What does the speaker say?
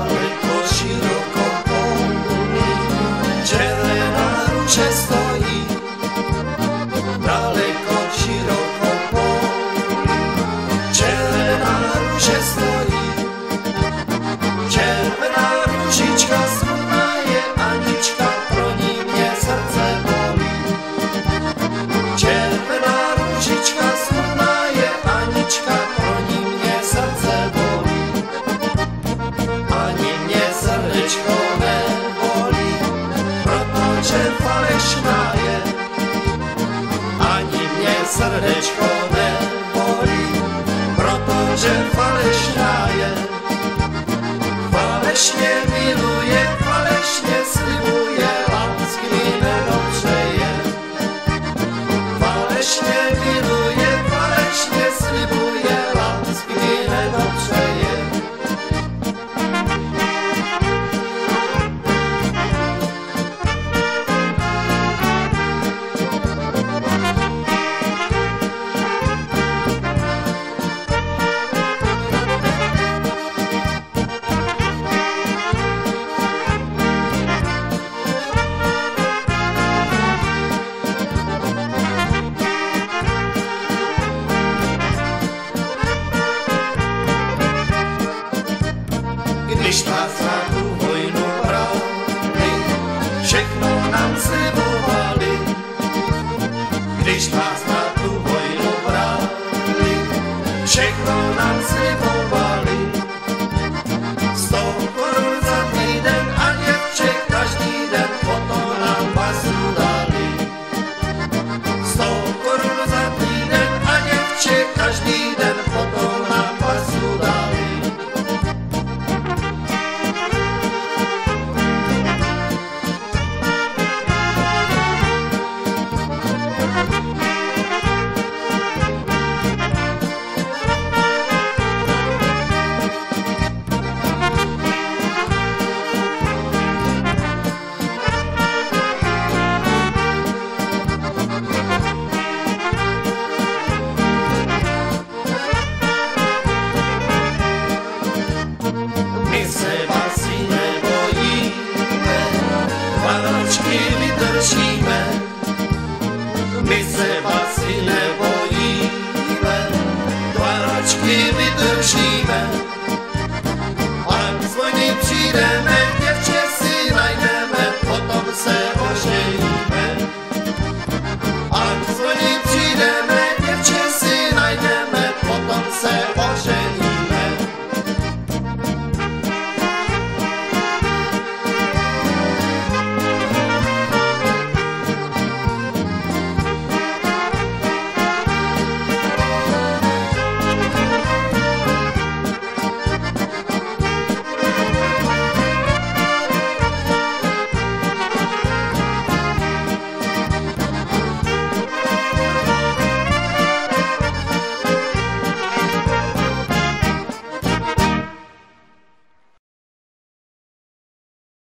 daleko, široko polí, červená ruže stojí, daleko, široko polí, červená ruže stojí, červená ružička smutná je, Anička, pro ní mě srdce bolí. Červená ružička smutná je, Anička, pro ní mě srdce bolí. Ani mě srdečko nebolí, protože falešná je. Ani mě srdečko nebolí, protože falešná je. Falešně miluje, falešně slibuje, lásky mi nedopřeje. Falešně miluje, falešně slibuje, lásky mi nedopřeje. Když nás na tu vojnu brali, všechno nám slibovali. Když nás na tu vojnu brali, všechno nám slibovali. 100 korun za týden a děvče každý den, potom nám pasu dali. 100 korun za týden a děvče každý den, potom nám pasu dali. My se vás nebojíme, vánočky vydržíme. My se vás nebojíme, vánočky vydržíme. A z vojny přijdeme